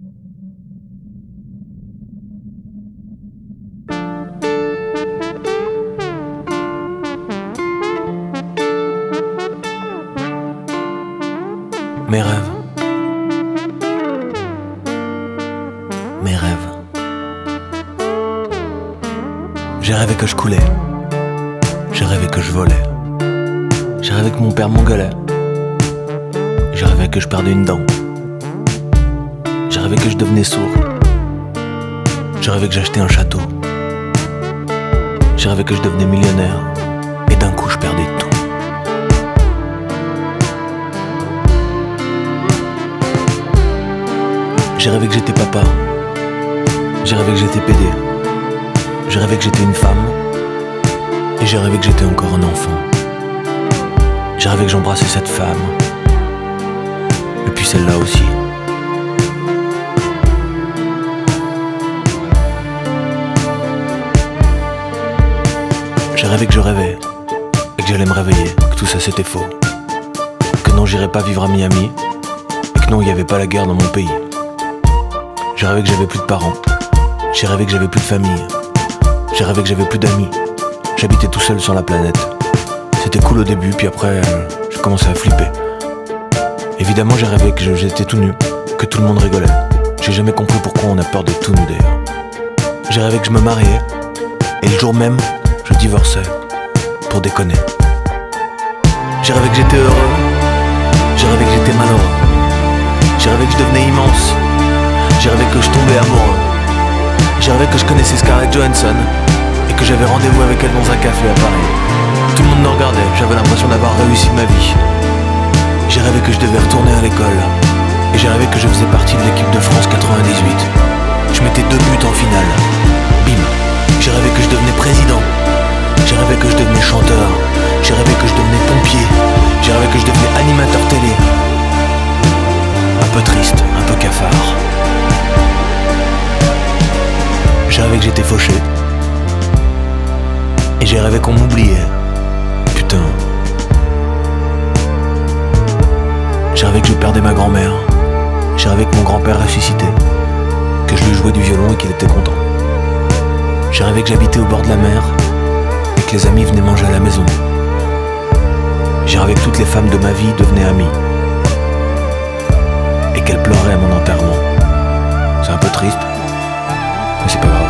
Mes rêves. Mes rêves. J'ai rêvé que je coulais. J'ai rêvé que je volais. J'ai rêvé que mon père m'engueulait. J'ai rêvé que je perdais une dent. J'ai rêvé que je devenais sourd. J'ai rêvé que j'achetais un château. J'ai rêvé que je devenais millionnaire. Et d'un coup je perdais tout. J'ai rêvé que j'étais papa. J'ai rêvé que j'étais pédé. J'ai rêvé que j'étais une femme. Et j'ai rêvé que j'étais encore un enfant. J'ai rêvé que j'embrassais cette femme. Et puis celle-là aussi. J'ai rêvé que je rêvais. Et que j'allais me réveiller. Que tout ça c'était faux. Que non, j'irais pas vivre à Miami. Et que non, il n'y avait pas la guerre dans mon pays. J'ai rêvé que j'avais plus de parents. J'ai rêvé que j'avais plus de famille. J'ai rêvé que j'avais plus d'amis. J'habitais tout seul sur la planète. C'était cool au début, puis après, j'ai commencé à flipper. Évidemment, j'ai rêvé que j'étais tout nu, que tout le monde rigolait. J'ai jamais compris pourquoi on a peur d'être tout nu d'ailleurs. J'ai rêvé que je me mariais, et le jour même, je divorçais, pour déconner. J'ai rêvé que j'étais heureux. J'ai rêvé que j'étais malheureux. J'ai rêvé que je devenais immense. J'ai rêvé que je tombais amoureux. J'ai rêvé que je connaissais Scarlett Johansson et que j'avais rendez-vous avec elle dans un café à Paris. Tout le monde me regardait, j'avais l'impression d'avoir réussi ma vie. J'ai rêvé que je devais retourner à l'école. Et j'ai rêvé que je faisais partie de l'équipe de France 98. Je mettais 2 buts en finale. Bim. J'ai rêvé que je devenais président. J'ai rêvé que je devenais chanteur. J'ai rêvé que je devenais pompier. J'ai rêvé que je devenais animateur télé. Un peu triste, un peu cafard. J'ai rêvé que j'étais fauché. Et j'ai rêvé qu'on m'oubliait. Putain. J'ai rêvé que je perdais ma grand-mère. J'ai rêvé que mon grand-père ressuscitait. Que je lui jouais du violon et qu'il était content. J'ai rêvé que j'habitais au bord de la mer. Et que les amis venaient manger à la maison. J'ai rêvé que toutes les femmes de ma vie devenaient amies. Et qu'elles pleuraient à mon enterrement. C'est un peu triste, mais c'est pas grave.